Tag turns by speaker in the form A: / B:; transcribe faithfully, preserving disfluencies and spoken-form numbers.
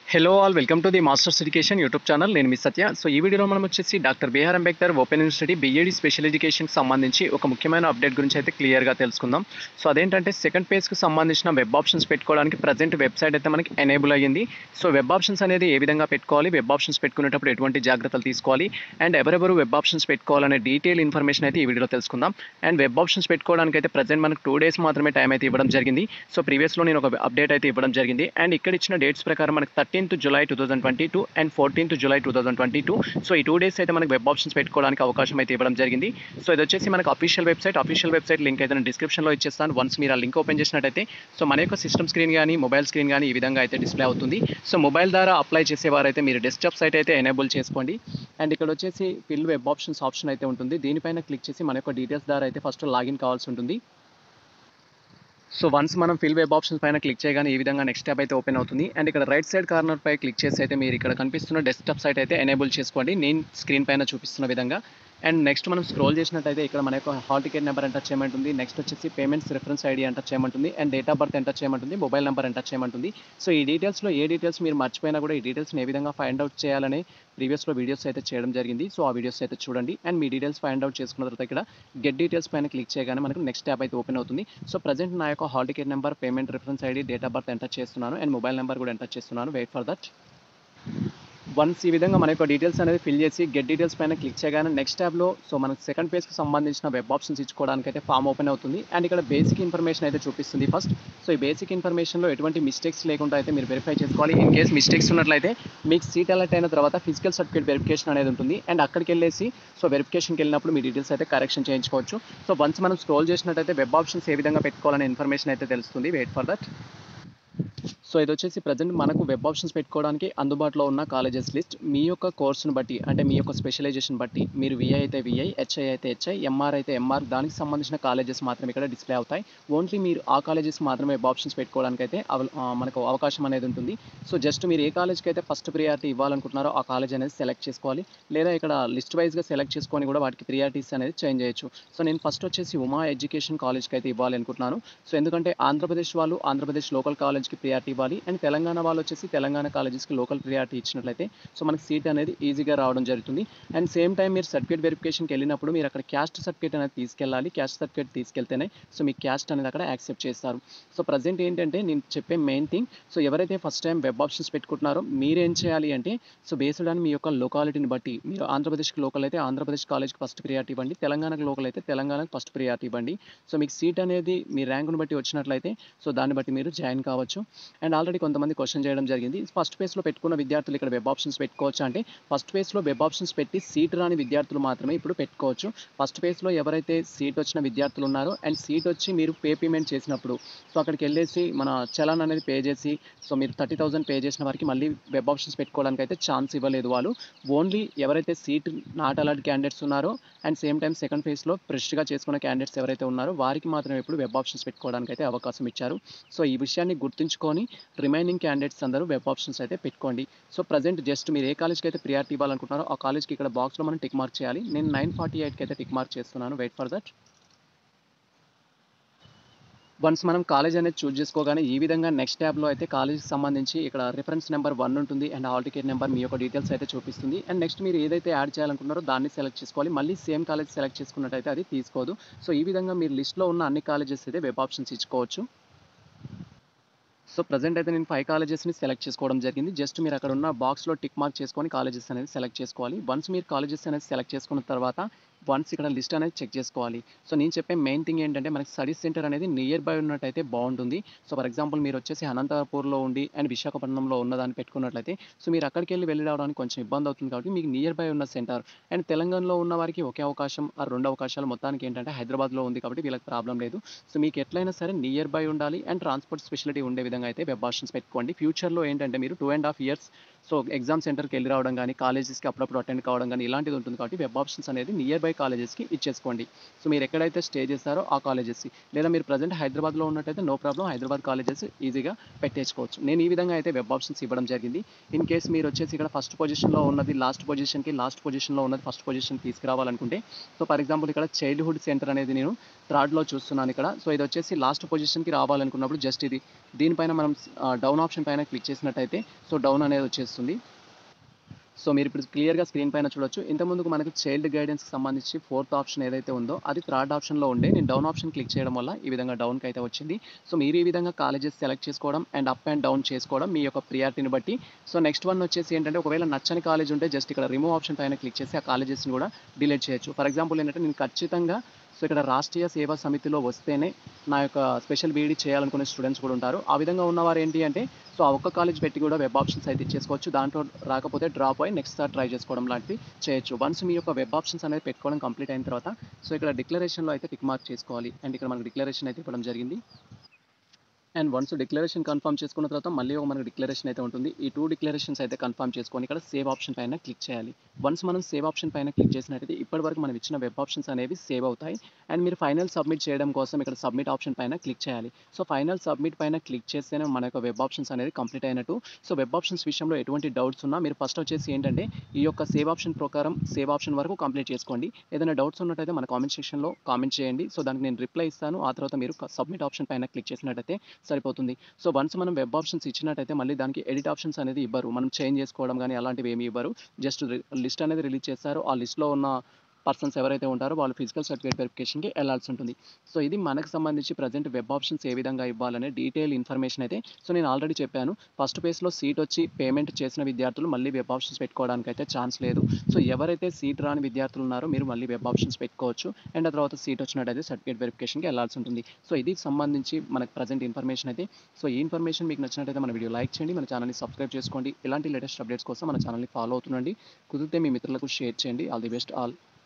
A: Hello all welcome to the masters education YouTube channel. నేను మీ Satya. So ఈ వీడియోలో మనం వచ్చేసి doctor BR Ambedkar open university BEd special ఎడ్యుకేషన్కి సంబంధించి ఒక ముఖ్యమైన అప్డేట్ గురించి అయితే క్లియర్గా తెలుసుకుందాం. సో అదేంటంటే సెకండ్ పేజ్కి సంబంధించిన వెబ్ ఆప్షన్స్ పెట్టుకోవడానికి ప్రజెంట్ వెబ్సైట్ అయితే మనకి ఎనేబుల్ అయ్యింది. సో వెబ్ ఆప్షన్స్ అనేది ఏ విధంగా పెట్టుకోవాలి, వెబ్ ఆప్షన్స్ పెట్టుకునేటప్పుడు ఎటువంటి జాగ్రత్తలు తీసుకోవాలి అండ్ ఎవరెవరు వెబ్ ఆప్షన్స్ పెట్టుకోవాలనే డీటెయిల్ ఇన్ఫర్మేషన్ అయితే ఈ వీడియోలో తెలుసుకుందాం. అండ్ వెబ్ ఆప్షన్స్ పెట్టుకోవడానికి అయితే ప్రజెంట్ మనకు టూ డేస్ మాత్రమే టైం అయితే ఇవ్వడం జరిగింది. సో ప్రీవియస్లో నేను ఒక అప్డేట్ అయితే ఇవ్వడం జరిగింది అండ్ ఇక్కడ ఇచ్చిన డేట్స్ ప్రకారం మనకి thirteenth July two thousand twenty two and fourteenth July two thousand twenty two. So ఈ టూ డేస్ అయితే మనకి వెబ్ ఆప్షన్స్ పెట్టుకోవడానికి అవకాశం అయితే ఇవ్వడం జరిగింది. సో ఇది వచ్చేసి మనకు official website official website link అయితే నేను డిస్క్రిప్షన్లో ఇచ్చేస్తాను. వన్స్ మీరు ఆ లింక్ ఓపెన్ చేసినట్టయితే సో మన యొక్క సిస్టమ్ స్క్రీన్ కానీ మొబైల్ స్క్రీన్ కానీ ఈ విధంగా అయితే డిస్ప్లే అవుతుంది. సో మొబైల్ ద్వారా అప్లై చేసేవారైతే మీరు డెస్క్టాప్ సైట్ అయితే ఎనేబుల్ చేసుకోండి. అండ్ ఇక్కడ వచ్చేసి ఫిల్ వెబ్ ఆప్షన్స్ ఆప్షన్ అయితే ఉంటుంది. దీనిపైన క్లిక్ చేసి మన యొక్క డీటెయిల్స్ ద్వారా అయితే ఫస్ట్ లాగిన్ కావాల్సి ఉంటుంది. సో వన్స్ మనం ఫిల్ వెబ్ ఆప్షన్స్ పైన క్లిక్ చేయగానే ఈ విధంగా నెక్స్ట్ ట్యాబ్ అయితే ఓపెన్ అవుతుంది. అండ్ ఇక్కడ రైట్ సైడ్ కార్నర్ పై క్లిక్ చేసి అయితే మీరు ఇక్కడ కనిపిస్తున్న డెస్క్టాప్ సైట్ అయితే ఎనేబుల్ చేసుకోండి, నేను స్క్రీన్ పైన చూపిస్తున్న విధంగా. అండ్ నెక్స్ట్ మనం స్క్రోల్ చేసినట్టయితే ఇక్కడ మన యొక్క హాల్ టికెట్ నెంబర్ ఎంటర్ చేయమంటుంది. నెక్స్ట్ వచ్చేసి పేమెంట్స్ రిఫరెన్స్ ఐడి ఎంటర్ చేయమంటుంది and date of birth enter చేయమంటుంది, మొబైల్ నెంబర్ ఎంటర్ చేయమంటుంది. సో ఈ డీటెయిల్స్లో ఏ డీటెయిల్స్ మీరు మర్చిపోయినా కూడా ఈ డీటెయిల్స్ని ఏ విధంగా ఫైండ్ అవుట్ చేయాలని ప్రీవియస్లో వీడియోస్ అయితే చేయడం జరిగింది. సో ఆ వీడియోస్ అయితే చూడండి. అండ్ మీ డీటెయిల్స్ ఫైండ్ అవుట్ చేసుకున్న తర్వాత ఇక్కడ గెట్ డీటెయిల్స్ పైన క్లిక్ చేయగానే మనకు నెక్స్ట్ ట్యాబ్ అయితే ఓపెన్ అవుతుంది. సో ప్రజెంట్ నా యొక్క hall ticket number, payment reference ID, date of birth enter చేస్తున్నాను అండ్ మొబైల్ నెంబర్ కూడా ఎంటర్ చేస్తున్నాను. Wait for that. వన్స్ ఈ విధంగా మన యొక్క డీటెయిల్స్ అనేది ఫిల్ చేసి గెట్ డీటెయిల్స్ పైన క్లిక్ చేయగానే నెక్స్ట్ ట్యాబ్లో సో మనకు సెకండ్ పేజ్కి సంబంధించిన వెబ్ ఆప్షన్స్ ఇచ్చుకోవడానికి అయితే ఫామ్ ఓపెన్ అవుతుంది. అండ్ ఇక్కడ బేసిక్ ఇన్ఫర్మేషన్ అయితే చూపిస్తుంది ఫస్ట్. సో ఈ బేసిక్ ఇన్ఫర్మేషన్లో ఎటువంటి మిస్టేక్స్ లేకుండా అయితే మీరు వెరిఫై చేసుకోవాలి. ఇన్ కేస్ మిస్టేక్స్ ఉన్నట్లయితే మీకు సీట్ అలర్ట్ అయిన తర్వాత ఫిజికల్ సర్టిఫికేట్ వెరిఫికేషన్ అనేది ఉంటుంది అండ్ అక్కడికి వెళ్ళేసి సో వెరిఫికేషన్కి వెళ్ళినప్పుడు మీ డీటెయిల్స్ అయితే కరెక్షన్ చేయించుకోవచ్చు. సో వన్స్ మనం స్క్రోల్ చేసినట్టయితే వెబ్ ఆప్షన్స్ ఏ విధంగా పెట్టుకోవాలనే ఇన్ఫర్మేషన్ అయితే తెలుస్తుంది. Wait for that. సో ఇది వచ్చేసి ప్రజెంట్ మనకు వెబ్ ఆప్షన్స్ పెట్టుకోవడానికి అందుబాటులో ఉన్న కాలేజెస్ లిస్ట్ మీ యొక్క కోర్సును బట్టి అంటే మీ యొక్క స్పెషలైజేషన్ బట్టి మీరు విఐ అయితే విఐ, హెచ్ఐ అయితే హెచ్ఐ, ఎంఆర్ అయితే ఎంఆర్ దానికి సంబంధించిన కాలేజెస్ మాత్రమే ఇక్కడ డిస్ప్లే అవుతాయి. ఓన్లీ మీరు ఆ కాలేజెస్ మాత్రమే వెబ్ ఆప్షన్స్ పెట్టుకోవడానికి అయితే మనకు అవకాశం అనేది ఉంటుంది. సో జస్ట్ మీరు ఏ కాలేజ్కి అయితే ఫస్ట్ ప్రియారిటీ ఇవ్వాలనుకుంటున్నారో ఆ కాలేజ్ అనేది సెలెక్ట్ చేసుకోవాలి, లేదా ఇక్కడ లిస్ట్ వైజ్గా సెలెక్ట్ చేసుకొని కూడా వాటికి ప్రియారిటీస్ అనేది చేంజ్ చేయొచ్చు. సో నేను ఫస్ట్ వచ్చేసి ఉమా ఎడ్యుకేషన్ కాలేజ్కి అయితే ఇవ్వాలి అనుకుంటున్నాను. సో ఎందుకంటే ఆంధ్రప్రదేశ్ వాళ్ళు ఆంధ్రప్రదేశ్ లోకల్ కాలేజ్కి ప్రియారిటీ ఇవ్వాలి అండ్ తెలంగాణ వాళ్ళు వచ్చేసి తెలంగాణ కాలేజెస్కి లోకల్ ప్రియారిటీ ఇచ్చినట్లయితే సో మనకి సీట్ అనేది ఈజీగా రావడం జరుగుతుంది. అండ్ సేమ్ టైం మీరు సర్టిఫికేట్ వెరిఫికేషన్కి వెళ్ళినప్పుడు మీరు అక్కడ క్యాస్ట్ సర్టిఫికేట్ అనేది తీసుకెళ్ళాలి. క్యాస్ట్ సర్టిఫికేట్ తీసుకెళ్తేనే సో మీ క్యాస్ట్ అనేది అక్కడ యాక్సెప్ట్ చేస్తారు. సో ప్రజెంట్ ఏంటంటే నేను చెప్పే మెయిన్ థింగ్, సో ఎవరైతే ఫస్ట్ టైం వెబ్ ఆప్షన్స్ పెట్టుకుంటున్నారో మీరేం చేయాలి అంటే సో బేస్డ్ ఆన్ మీ యొక్క లొకాలిటీని బట్టి మీరు ఆంధ్రప్రదేశ్కి లోకల్ అయితే ఆంధ్రప్రదేశ్ కాలేజ్కి ఫస్ట్ ప్రియారిటీ ఇవ్వండి, తెలంగాణకు లోకల్ అయితే తెలంగాణకు ఫస్ట్ ప్రియారిటీ ఇవ్వండి. సో మీకు సీట్ అనేది మీ ర్యాంకును బట్టి వచ్చినట్లయితే సో దాన్ని బట్టి మీరు జాయిన్ కావచ్చు. అండ్ ఆల్రెడీ కొంతమంది క్వశ్చన్ చేయడం జరిగింది, ఫస్ట్ ఫేజ్లో పెట్టుకున్న విద్యార్థులు ఇక్కడ వెబ్ ఆప్షన్స్ పెట్టుకోవచ్చు అంటే ఫస్ట్ ఫేజ్లో వెబ్ ఆప్షన్స్ పెట్టి సీట్ రాని విద్యార్థులు మాత్రమే ఇప్పుడు పెట్టుకోవచ్చు. ఫస్ట్ ఫేజ్లో ఎవరైతే సీట్ వచ్చిన విద్యార్థులు ఉన్నారో అండ్ సీట్ వచ్చి మీరు పే పేమెంట్ చేసినప్పుడు సో అక్కడికి వెళ్ళేసి మన చలాన్ అనేది పే చేసి సో మీరు థర్టీ థౌసండ్ పే చేసిన వారికి మళ్ళీ వెబ్ ఆప్షన్స్ పెట్టుకోవడానికి అయితే ఛాన్స్ ఇవ్వలేదు వాళ్ళు. ఓన్లీ ఎవరైతే సీట్ నాట్ అలాట్ క్యాండిడేట్స్ ఉన్నారో అండ్ సేమ్ టైం సెకండ్ ఫేజ్లో ఫ్రెష్గా చేసుకున్న క్యాండిడేట్స్ ఎవరైతే ఉన్నారో వారికి మాత్రమే ఇప్పుడు వెబ్ ఆప్షన్స్ పెట్టుకోవడానికి అయితే అవకాశం ఇచ్చారు. సో ఈ విషయాన్ని గుర్తుంచుకొని రిమైనింగ్ క్యాండిడేట్స్ అందరూ వెబ్ ఆప్షన్స్ అయితే పెట్టుకోండి. సో ప్రజెంట్ జస్ట్ మీరు ఏ కాలేజ్కి అయితే ప్రియారిటీ ఇవ్వాలనుకుంటున్నారో ఆ కాలేజ్కి ఇక్కడ బాక్స్లో మనం టిక్ మార్క్ చేయాలి. నేను నైన్ ఫార్టీ ఎయిట్కి అయితే టిక్ మార్క్ చేస్తున్నాను. Wait for that. వన్స్ మనం కాలేజ్ అనేది చూస్ చేసుకోగానే ఈ విధంగా నెక్స్ట్ ట్యాబ్లో అయితే కాలేజ్కి సంబంధించి ఇక్కడ రిఫరెన్స్ నెంబర్ వన్ ఉంటుంది అండ్ హాల్ టికెట్ నెంబర్ మీ యొక్క డీటెయిల్స్ అయితే చూపిస్తుంది. అండ్ నెక్స్ట్ మీరు ఏదైతే యాడ్ చేయాలనుకుంటున్నారో దాన్ని సెలెక్ట్ చేసుకోవాలి. మళ్ళీ సేమ్ కాలేజ్ సెలెక్ట్ చేసుకున్నట్టయితే అది తీసుకోదు. సో ఈ విధంగా మీరు లిస్ట్లో ఉన్న అన్ని కాలేజెస్ అయితే వెబ్ ఆప్షన్స్ ఇచ్చుకోవచ్చు. సో ప్రజెంట్ అయితే నేను ఫైవ్ కాలేజెస్ని సెలెక్ట్ చేసుకోవడం జరిగింది. జస్ట్ మీరు అక్కడ ఉన్న బాక్స్లో టిక్ మార్క్ చేసుకొని కాలేజెస్ అనేది సెలెక్ట్ చేసుకోవాలి. వన్స్ మీరు కాలేజెస్ అనేది సెలెక్ట్ చేసుకున్న తర్వాత వన్స్ ఇక్కడ లిస్ట్ అనేది చెక్ చేసుకోవాలి. సో నేను చెప్పే మెయిన్ థింగ్ ఏంటంటే మనకి స్టడీ సెంటర్ అనేది నియర్ బై ఉన్నట్టయితే బాగుంటుంది. సో ఫర్ ఎగ్జాంపుల్ మీరు వచ్చేసి అనంతపూర్లో ఉండి అండ్ విశాఖపట్నంలో ఉన్నదాన్ని పెట్టుకున్నట్లయితే సో మీరు అక్కడికి వెళ్ళి వెళ్ళి రావడానికి కొంచెం ఇబ్బంది అవుతుంది. కాబట్టి మీకు నియర్ బై ఉన్న సెంటర్ అండ్ తెలంగాణలో ఉన్న వారికి ఒకే అవకాశం ఆ రెండు అవకాశాలు మొత్తానికి ఏంటంటే హైదరాబాద్లో ఉంది కాబట్టి వీళ్ళకి ప్రాబ్లం లేదు. సో మీకు ఎట్లయినా సరే నియర్ బై ఉండాలి అండ్ ట్రాన్స్పోర్ట్ స్పెషాలిటీ ఉండే విధంగా అయితే వెబ్ ఆప్షన్స్ పెట్టుకోండి. ఫ్యూచర్లో ఏంటంటే మీరు two and half years so exam సెంటర్‌కి ఎళ్లి రావడం గానీ, కాలేజెస్‌కి అప్పుడప్పుడు అటెండ్ కావడం గానీ ఇలాంటిది ఉంటుంది కాబట్టి వెబ్ ఆప్షన్స్ అనేది నియర్ బై కాలేజెస్‌కి ఇచ్చేసుకోండి. సో మీరు ఎక్కడైతే స్టే చేస్తారో ఆ కాలేజెస్‌కి. లేదా మీరు ప్రెజెంట్ హైదరాబాద్‌లో ఉన్నట్టయితే నో ప్రాబ్లమ్ హైదరాబాద్ కాలేజెస్ ఈజీగా పెట్టేసుకోవచ్చు. నేను ఈ విధంగా అయితే వెబ్ ఆప్షన్స్ ఇవ్వడం జరిగింది. ఇన్ కేస్ మీరొచ్చేసి ఇక్కడ ఫస్ట్ పొజిషన్‌లో ఉన్నది లాస్ట్ పొజిషన్‌కి, లాస్ట్ పొజిషన్‌లో ఉన్నది ఫస్ట్ పొజిషన్‌కి తీసుకురావాలనుకుంటే, సో ఫర్ ఎగ్జాంపుల్ ఇక్కడ చైల్డ్‌హుడ్ సెంటర్ అనేది నేను థర్డ్‌లో చూస్తున్నాను ఇక్కడ. సో ఇదొచ్చేసి లాస్ట్ పొజిషన్‌కి రావాలనుకున్నప్పుడు జస్ట్ ఇది దీనిపైన మనం ఆహ్, డౌన్ ఆప్షన్ పైన క్లిక్ చేసినట్టయితే సో డౌన్ అనేది వచ్చేస్తుంది. సో మీరిప్పుడు క్లియర్‌గా స్క్రీన్ పైన చూడొచ్చు. ఇంతకుముందుకు మనకు చైల్డ్ గైడెన్స్‌కి సంబంధించి ఫోర్త్ ఆప్షన్ ఏదైతే ఉందో అది థర్డ్ ఆప్షన్‌లో ఉండే. నేను డౌన్ ఆప్షన్ క్లిక్ చేయడం వల్ల ఈ విధంగా డౌన్‌కైతే వచ్చింది. సో మీరు ఈ విధంగా కాలేజెస్ సెలెక్ట్ చేసుకోవడం అండ్ అప్ అండ్ డౌన్ చేసుకోవడం మీ యొక్క ప్రియారిటీని బట్టి. సో నెక్స్ట్ వన్ వచ్చేసి ఏంటంటే ఒకవేళ నచ్చని కాలేజ్ ఉంటే జస్ట్ ఇక్కడ రిమూవ్ ఆప్షన్ పైన క్లిక్ చేసి ఆ కాలేజెస్‌ని కూడా డిలీట్ చేయొచ్చు. ఫర్ ఎగ్జాంపుల్ ఏంటంటే నేను ఖచ్చితంగా సో ఇక్కడ రాష్ట్రీయ సేవా సమితిలో వస్తేనే నా యొక్క స్పెషల్ బీఈడీ చేయాలనుకునే స్టూడెంట్స్ కూడా ఉంటారు. ఆ విధంగా ఉన్నవారు ఏంటి అంటే సో ఆ ఒక్క కాలేజ్ పెట్టి కూడా వెబ్ ఆప్షన్స్ అయితే ఇచ్చేసుకోవచ్చు. దాంట్లో రాకపోతే డ్రాప్ అయ్యి నెక్స్ట్ సారి ట్రై చేసుకోవడం లాంటివి చేయొచ్చు. వన్స్ మీ యొక్క వెబ్ ఆప్షన్స్ అనేది పెట్టుకోవడం కంప్లీట్ అయిన తర్వాత సో ఇక్కడ డిక్లరేషన్‌లో అయితే టిక్ మార్క్ చేసుకోవాలి. అండ్ ఇక్కడ మనకు డిక్లరేషన్ అయితే ఇవ్వడం జరిగింది. అండ్ వన్స్ డిక్లరేషన్ కన్ఫర్మ్ చేసుకున్న తర్వాత మళ్ళీ ఒక మనకు డిక్లరేషన్ అయితే ఉంటుంది. ఈ టూ డిక్లరేషన్స్ అయితే కన్ఫర్మ్ చేసుకొని ఇక్కడ సేవ్ ఆప్షన్ పైన క్లిక్ చేయాలి. వన్స్ మనం సేవ్ ఆప్షన్ పైన క్లిక్ చేసినట్టయితే ఇప్పటివరకు మనం ఇచ్చిన వెబ్ ఆప్షన్స్ అనేవి సేవ్ అవుతాయి. అండ్ మీరు ఫైనల్ సబ్మిట్ చేయడం కోసం ఇక్కడ సబ్మిట్ ఆప్షన్ పైన క్లిక్ చేయాలి. సో ఫైనల్ సబ్మిట్ పైన క్లిక్ చేస్తేనే మన యొక్క వెబ్ ఆప్షన్స్ అనేది కంప్లీట్ అయినట్టు. సో వెబ్ ఆప్షన్స్ విషయంలో ఎటువంటి డౌట్స్ ఉన్నా మీరు ఫస్ట్ వచ్చేసి ఏంటంటే ఈ యొక్క సేవ్ ఆప్షన్ ప్రకారం సేవ్ ఆప్షన్ వరకు కంప్లీట్ చేసుకోండి. ఏదైనా డౌట్స్ ఉన్నట్టయితే మన కామెంట్ సెక్షన్‌లో కామెంట్ చేయండి. సో దానికి నేను రిప్లై ఇస్తాను. ఆ తర్వాత మీరు సబ్మిట్ ఆప్షన్ పైన క్లిక్ చేసినట్టయితే సరిపోతుంది. సో వన్స్ మనం వెబ్ ఆప్షన్స్ ఇచ్చినట్టయితే మళ్ళీ దానికి ఎడిట్ ఆప్షన్స్ అనేది ఇవ్వరు. మనం చేంజ్ చేసుకోవడం గానీ అలాంటివి ఏమి ఇవ్వరు. జస్ట్ రి లిస్ట్ అనేది రిలీజ్ చేస్తారు. ఆ లిస్ట్‌లో ఉన్న పర్సన్స్ ఎవరైతే ఉంటారో వాళ్ళు ఫిజికల్ సర్టిఫికేట్ వెరిఫికేషన్‌కి ఎళ్ళాల్సి ఉంటుంది. సో ఇది మనకు సంబంధించి ప్రెజెంట్ వెబ్ ఆప్షన్స్ ఏ విధంగా ఇవ్వాలనే డీటెయిల్ ఇన్ఫర్మేషన్ అయితే సో నేను ఆల్రెడీ చెప్పాను. ఫస్ట్ ఫేజ్‌లో సీట్ వచ్చి పేమెంట్ చేసిన విద్యార్థులు మళ్ళీ వెబ్ ఆప్షన్స్ పెట్టుకోవడానికైతే ఛాన్స్ లేదు. సో ఎవరైతే సీట్ రాని విద్యార్థులు ఉన్నారో మీరు మళ్ళీ వెబ్ ఆప్షన్స్ పెట్టుకోవచ్చు. అండ్ ఆ తర్వాత సీట్ వచ్చినట్టయితే సర్టిఫికేట్ వెరిఫికేషన్‌కి ఎళ్ళాల్సి ఉంటుంది. సో ఇది సంబంధించి మనకు ప్రెజెంట్ ఇన్ఫర్మేషన్ అయితే. సో ఈ ఇన్ఫర్మేషన్ మీకు నచ్చినట్టయితే మన వీడియో లైక్ చేయండి. మన ఛానల్‌ని సబ్స్క్రైబ్ చేసుకోండి. ఇలాంటి లేటెస్ట్ అప్డేట్స్ కోసం మన ఛానల్‌ని ఫాలో అవుతుండండి. కుదిరితే మీ మిత్రులకు షేర్ చేయండి. All the best all.